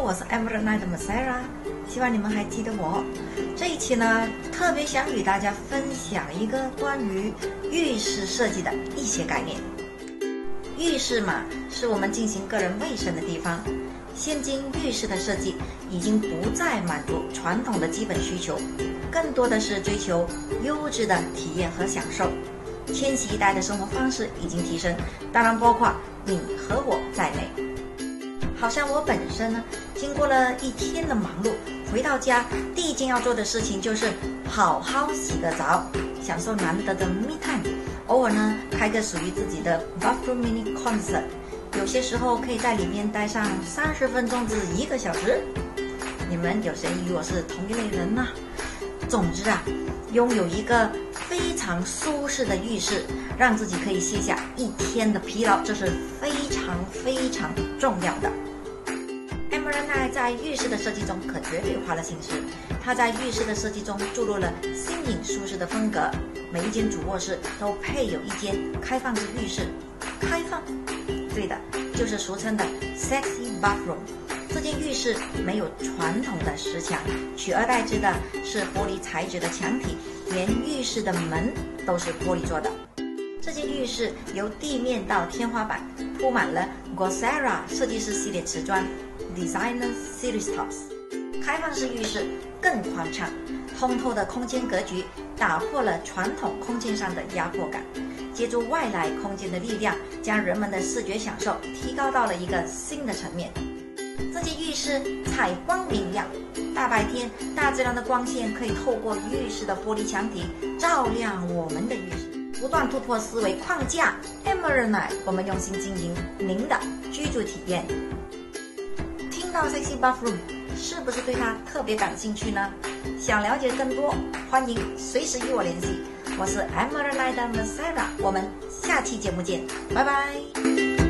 我是 unwind 的 Sara， 希望你们还记得我。这一期呢，特别想与大家分享一个关于浴室设计的一些概念。浴室嘛，是我们进行个人卫生的地方。现今浴室的设计已经不再满足传统的基本需求，更多的是追求优质的体验和享受。千禧一代的生活方式已经提升，当然包括你和我在内。好像我本身呢，经过了一天的忙碌，回到家第一件要做的事情就是好好洗个澡，享受难得的 me time。偶尔呢，开个属于自己的 bathroom mini concert， 有些时候可以在里面待上30分钟至1个小时。你们有谁与我是同一类人呢？总之啊，拥有一个非常舒适的浴室，让自己可以卸下一天的疲劳，这是非常重要的。unwind在浴室的设计中可绝对花了心思，他在浴室的设计中注入了新颖舒适的风格。每一间主卧室都配有一间开放式浴室。开放，对的，就是俗称的 sexy bathroom。这间浴室没有传统的石墙，取而代之的是玻璃材质的墙体，连浴室的门都是玻璃做的。这间浴室由地面到天花板铺满了 Sara 设计师系列瓷砖 Designer Series Tiles。 开放式浴室更宽敞，通透的空间格局打破了传统空间上的压迫感，借助外来空间的力量，将人们的视觉享受提高到了一个新的层面。这间浴室采光明亮，大白天大自然的光线可以透过浴室的玻璃墙体照亮我们的浴室，不断突破思维框架。unwind， 我们用心经营您的居住体验。听到 sexy bathroom， 是不是对它特别感兴趣呢？想了解更多，欢迎随时与我联系。我是 unwind 的 Sara， 我们下期节目见，拜拜。